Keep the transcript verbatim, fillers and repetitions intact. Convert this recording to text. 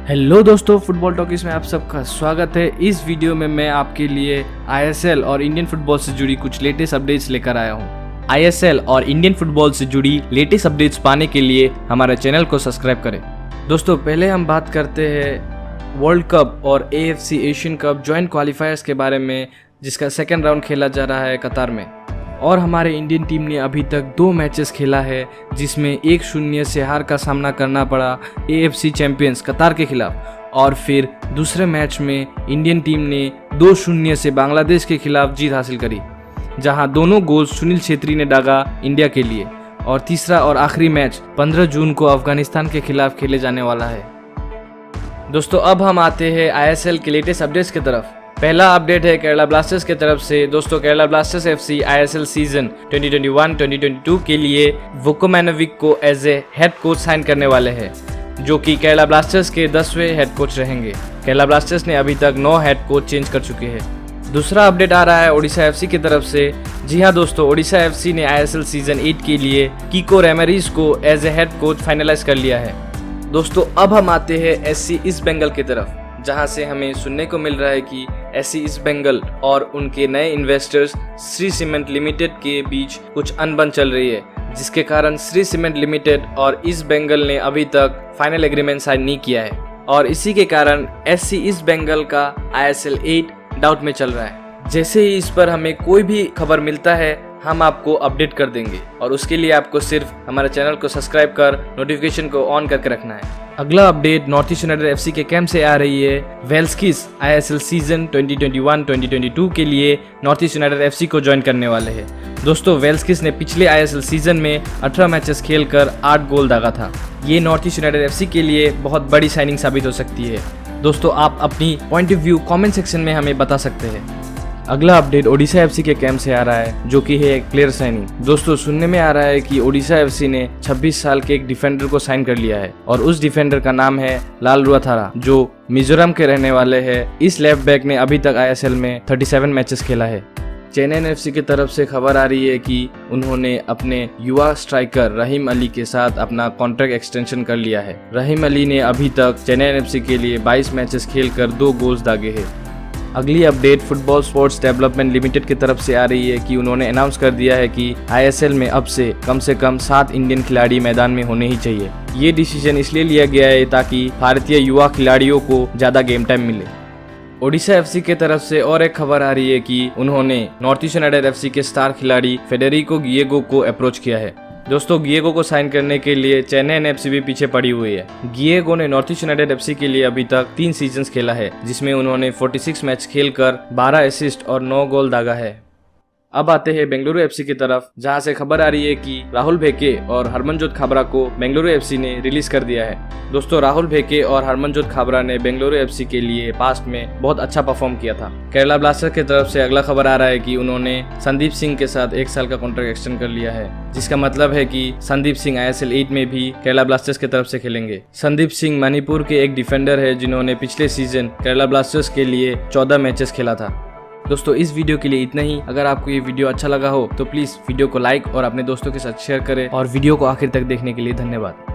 Hello दोस्तों, football talkies में आप सबका स्वागत है। इस वीडियो में मैं आपके लिए आईएसएल और इंडियन फुटबॉल से जुड़ी कुछ लेटेस्ट अपडेट्स लेकर आया हूं। आईएसएल और इंडियन फुटबॉल से जुड़ी लेटेस्ट अपडेट्स पाने के लिए हमारे चैनल को सब्सक्राइब करें। दोस्तों, पहले हम बात करते हैं वर्ल्ड कप और AFC Asian cup joint qualifiers के बारे में, जिसका सेकेंड राउंड खेला जा रहा है कतार में। और हमारे इंडियन टीम ने अभी तक दो मैचेस खेला है, जिसमें एक शून्य से हार का सामना करना पड़ा एएफसी चैंपियंस कतार के खिलाफ, और फिर दूसरे मैच में इंडियन टीम ने दो शून्य से बांग्लादेश के खिलाफ जीत हासिल करी, जहां दोनों गोल सुनील छेत्री ने दागा इंडिया के लिए। और तीसरा और आखिरी मैच पंद्रह जून को अफगानिस्तान के खिलाफ खेले जाने वाला है। दोस्तों, अब हम आते हैं आईएसएल के लेटेस्ट अपडेट्स की तरफ। पहला अपडेट है केरला ब्लास्टर्स की तरफ से। दोस्तों, Kerala blasters FC ISL season twenty twenty one twenty twenty two के लिए वुकोमैनोविक को as a head coach sign करने वाले हैं, जो कि केरला ब्लास्टर्स के दसवें हेड कोच रहेंगे। केरला ब्लास्टर्स ने अभी तक नौ हेड कोच चेंज कर चुके हैं। दूसरा अपडेट आ रहा है ओडिशा एफसी की तरफ से। जी हाँ दोस्तों, ओडिशा एफसी ने आईएसएल सीजन एट के लिए कीको रेमेरिस को as a head coach finalise कर लिया है। दोस्तों, अब हम आते हैं एससी ईस्ट बंगाल की तरफ, जहां से हमें सुनने को मिल रहा है कि एससी ईस्ट बंगाल और उनके नए इन्वेस्टर्स श्री सीमेंट लिमिटेड के बीच कुछ अनबन चल रही है, जिसके कारण श्री सीमेंट लिमिटेड और ईस्ट बंगाल ने अभी तक फाइनल एग्रीमेंट साइन नहीं किया है, और इसी के कारण एससी ईस्ट बंगाल का आईएसएल एट डाउट में चल रहा है। जैसे ही इस पर हमें कोई भी खबर मिलता है, हम आपको अपडेट कर देंगे, और उसके लिए आपको सिर्फ हमारे चैनल को सब्सक्राइब कर नोटिफिकेशन को ऑन करके रखना है। अगला update north east united FC के कैंप से आ रही है। Valskis ISL season twenty twenty one twenty twenty two के लिए नॉर्थ ईस्ट यूनाइटेड एफसी को ज्वाइन करने वाले हैं। दोस्तों, वेल्स्किस ने पिछले आईएसएल सीजन में अठारह मैचेस खेलकर आठ गोल दागा था। ये नॉर्थ ईस्ट यूनाइटेड एफसी के लिए बहुत बड़ी साइनिंग साबित हो सकती है। दोस्तों, आप अपनी point of view comment section में हमें बता सकते हैं। अगला अपडेट ओडिशा एफसी के कैंप से आ रहा है, जो कि है एक प्लेयर साइनिंग। दोस्तों, सुनने में आ रहा है कि ओडिशा एफसी ने छब्बीस साल के एक डिफेंडर को साइन कर लिया है, और उस डिफेंडर का नाम है लाल रुआथारा, जो मिजोरम के रहने वाले हैं। इस लेफ्ट बैक ने अभी तक आईएसएल में सैंतीस मैचेस खेला है। चेन्नई एफसी की तरफ से खबर आ रही है कि उन्होंने अपने युवा स्ट्राइकर रहीम अली के साथ अपना कॉन्ट्रैक्ट एक्सटेंशन कर लिया है। रहीम अली ने अभी तक चेन्नई एफसी के लिए बाईस मैचेस खेलकर दो गोल्स दागे हैं। अगली update football sports development limited की तरफ से आ रही है कि उन्होंने अनाउंस कर दिया है कि आईएसएल में अब से कम से कम सात इंडियन खिलाड़ी मैदान में होने ही चाहिए। ये डिसीजन इसलिए लिया गया है ताकि भारतीय युवा खिलाड़ियों को ज्यादा गेम टाइम मिले। ओडिशा एफसी की तरफ से और एक खबर आ रही है कि उन्होंने नॉर्थ ईस्ट यूनाइटेड एफसी के स्टार खिलाड़ी फेडेरिको गिएगो को अप्रोच किया है। दोस्तों, गिएगो को साइन करने के लिए चेन्नई एफसी भी पीछे पड़ी हुई है। गिएगो ने नॉर्थ ईस्ट यूनाइटेड एफसी के लिए अभी तक तीन सीजन्स खेला है, जिसमें उन्होंने छियालीस मैच खेलकर बारह असिस्ट और नौ गोल दागा है। अब आते हैं बेंगलुरु एफसी की तरफ, जहां से खबर आ रही है कि राहुल भेके और हरमनजोत खाबरा को बेंगलुरु एफसी ने रिलीज कर दिया है। दोस्तों, राहुल भेके और हरमनजोत खाबरा ने बेंगलुरु एफसी के लिए पास्ट में बहुत अच्छा परफॉर्म किया था। केरला ब्लास्टर्स की तरफ से अगला खबर आ रहा है कि उन्होंने संदीप सिंह के साथ एक साल का कॉन्ट्रैक्ट एक्सटेंड कर लिया है, जिसका मतलब है कि संदीप सिंह आईएसएल एट में भी केरला ब्लास्टर्स की तरफ से खेलेंगे। संदीप सिंह मणिपुर के एक डिफेंडर है, जिन्होंने पिछले सीजन केरला ब्लास्टर्स के लिए चौदह मैचेस खेला था। दोस्तों, इस वीडियो के लिए इतना ही। अगर आपको ये वीडियो अच्छा लगा हो तो प्लीज वीडियो को लाइक और अपने दोस्तों के साथ शेयर करें, और वीडियो को आखिर तक देखने के लिए धन्यवाद।